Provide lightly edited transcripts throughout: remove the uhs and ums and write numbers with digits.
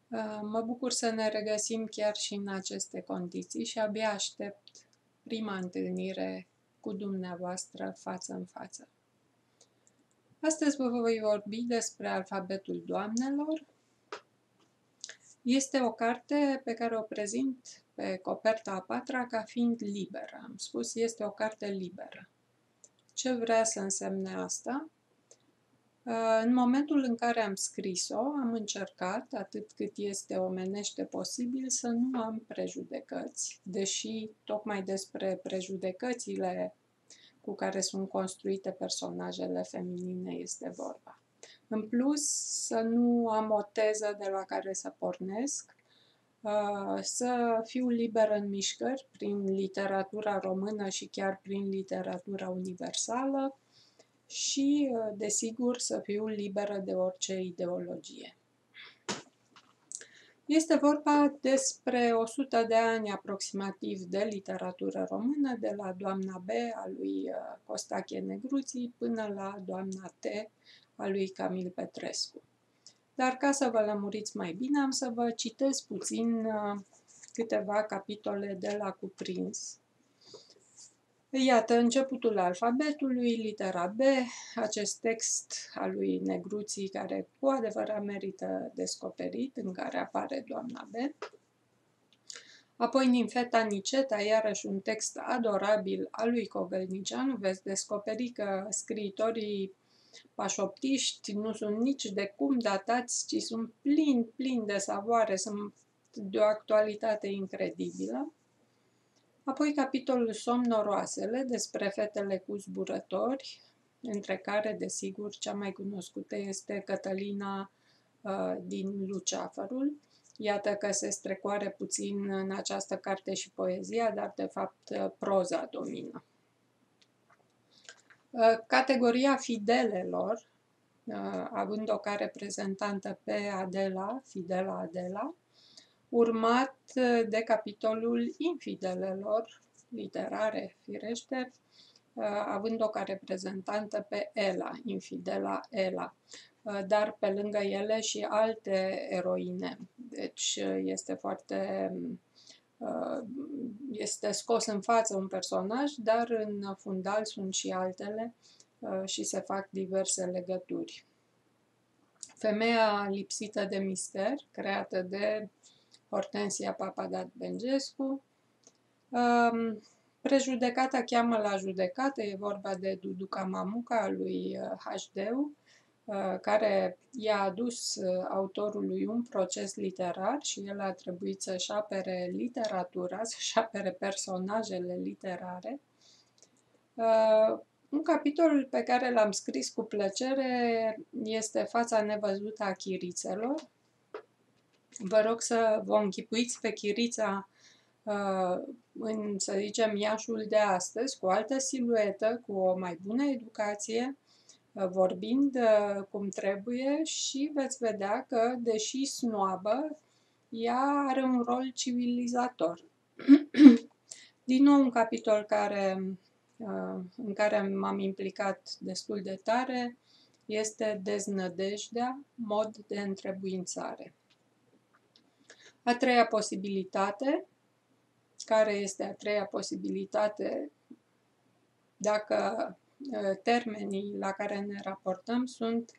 Mă bucur să ne regăsim chiar și în aceste condiții și abia aștept prima întâlnire cu dumneavoastră față în față. Astăzi vă voi vorbi despre Alfabetul Doamnelor. Este o carte pe care o prezint pe coperta a patra ca fiind liberă. Am spus, este o carte liberă. Ce vrea să însemne asta? În momentul în care am scris-o, am încercat, atât cât este omenește posibil, să nu am prejudecăți, deși tocmai despre prejudecățile cu care sunt construite personajele feminine este vorba. În plus, să nu am o teză de la care să pornesc, să fiu liberă în mișcări prin literatura română și chiar prin literatura universală, și, desigur, să fiu liberă de orice ideologie. Este vorba despre 100 de ani aproximativ de literatură română, de la Doamna B a lui Costache Negruții până la Doamna T a lui Camil Petrescu. Dar ca să vă lămuriți mai bine, am să vă citesc puțin câteva capitole de la cuprins. Iată, începutul alfabetului, litera B, acest text al lui Negruții, care cu adevărat merită descoperit, în care apare Doamna B. Apoi Ninfeta Niceta, iarăși un text adorabil al lui Covălnicianu. Veți descoperi că scriitorii pașoptiști nu sunt nici de cum datați, ci sunt plini de savoare, sunt de o actualitate incredibilă. Apoi capitolul Somnoroasele, despre fetele cu zburători, între care, desigur, cea mai cunoscută este Cătălina din Luceafărul. Iată că se strecoare puțin în această carte și poezia, dar de fapt proza domină. Categoria fidelelor, având-o ca reprezentantă pe Adela, Fidela Adela, urmat de capitolul infidelelor, literare, firește, având-o ca reprezentantă pe Ela, infidela Ela, dar pe lângă ele și alte eroine. Deci este scos în față un personaj, dar în fundal sunt și altele și se fac diverse legături. Femeia lipsită de mister, creată de Hortensia Papadat Bengescu. Prejudecata cheamă la judecată, e vorba de Duduca Mamuca a lui H.D.U., care i-a adus autorului un proces literar și el a trebuit să-și apere literatura, să-și apere personajele literare. Un capitol pe care l-am scris cu plăcere este Fața nevăzută a chirițelor. Vă rog să vă închipuiți pe chirița în, să zicem, Iașul de astăzi, cu o altă siluetă, cu o mai bună educație, vorbind cum trebuie și veți vedea că, deși snoabă, ea are un rol civilizator. Din nou un capitol în care m-am implicat destul de tare este Deznădejdea, mod de întrebuințare. A treia posibilitate, care este a treia posibilitate dacă termenii la care ne raportăm sunt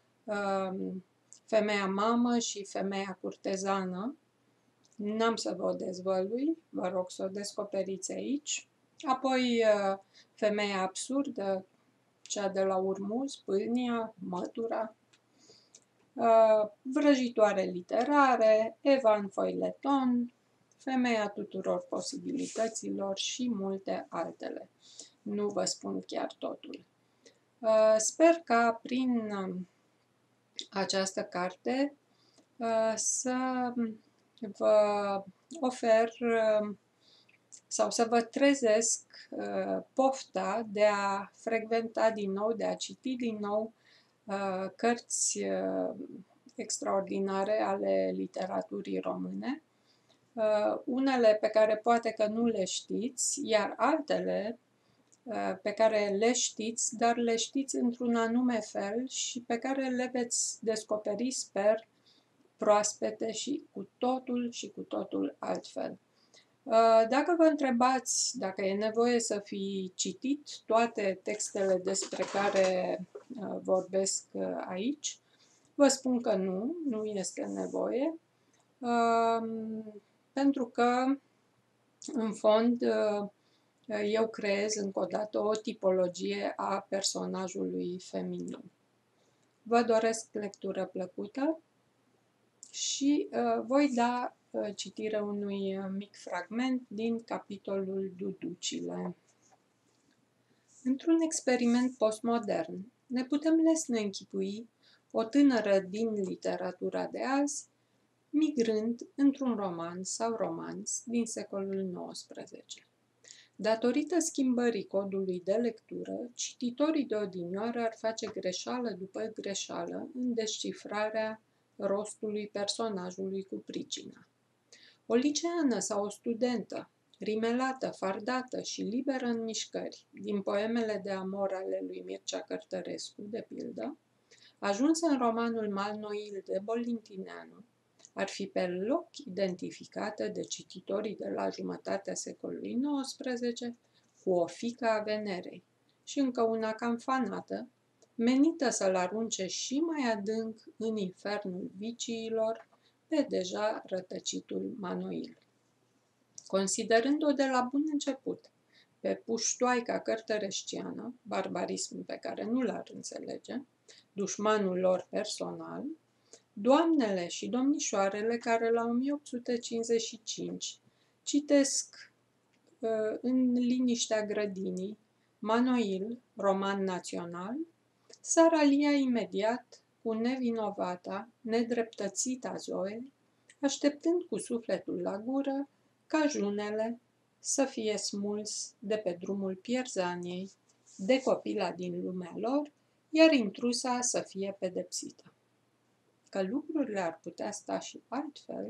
femeia mamă și femeia curtezană. N-am să vă o dezvălui, vă rog să o descoperiți aici. Apoi femeia absurdă, cea de la Urmuz, Pâlnia, Mătura, vrăjitoare literare, Evan Foileton, femeia tuturor posibilităților și multe altele. Nu vă spun chiar totul. Sper ca prin această carte să vă ofer sau să vă trezesc pofta de a frecventa din nou, de a citi din nou cărți extraordinare ale literaturii române, unele pe care poate că nu le știți, iar altele pe care le știți, dar le știți într-un anume fel și pe care le veți descoperi, sper, proaspete și cu totul altfel. Dacă vă întrebați dacă e nevoie să fi citit toate textele despre care vorbesc aici, vă spun că nu este nevoie, pentru că, în fond, eu creez încă o dată o tipologie a personajului feminin. Vă doresc lectură plăcută și voi da citire unui mic fragment din capitolul Duducile. Într-un experiment postmodern, ne putem lesne închipui o tânără din literatura de azi, migrând într-un roman sau romans din secolul XIX. Datorită schimbării codului de lectură, cititorii de odinioară ar face greșeală după greșeală în descifrarea rostului personajului cu pricina. O liceană sau o studentă, rimelată, fardată și liberă în mișcări, din poemele de amor ale lui Mircea Cărtărescu, de pildă, ajunsă în romanul Malnoil de Bolintineanu, ar fi pe loc identificată de cititorii de la jumătatea secolului XIX cu o fiică a Venerei și încă una cam fanată, menită să-l arunce și mai adânc în infernul viciilor pe deja rătăcitul Manoil. Considerând-o de la bun început pe puștoaica cărtăreștiană, barbarism pe care nu l-ar înțelege, dușmanul lor personal, doamnele și domnișoarele care la 1855 citesc în liniștea grădinii Manoil, roman național, s-ar alia imediat cu nevinovata, nedreptățita Zoe, așteptând cu sufletul la gură ca junele să fie smuls de pe drumul pierzaniei de copila din lumea lor, iar intrusa să fie pedepsită. Că lucrurile ar putea sta și altfel,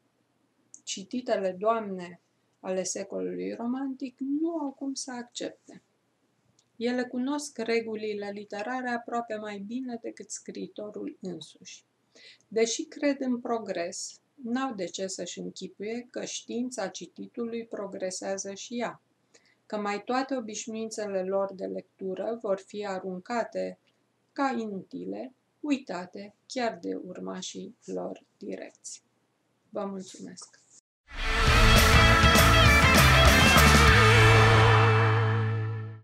cititele doamne ale secolului romantic nu au cum să accepte. Ele cunosc regulile literare aproape mai bine decât scriitorul însuși. Deși cred în progres, n-au de ce să-și închipuie că știința cititului progresează și ea, că mai toate obișnuințele lor de lectură vor fi aruncate ca inutile, uitate chiar de urmașii lor direcți. Vă mulțumesc!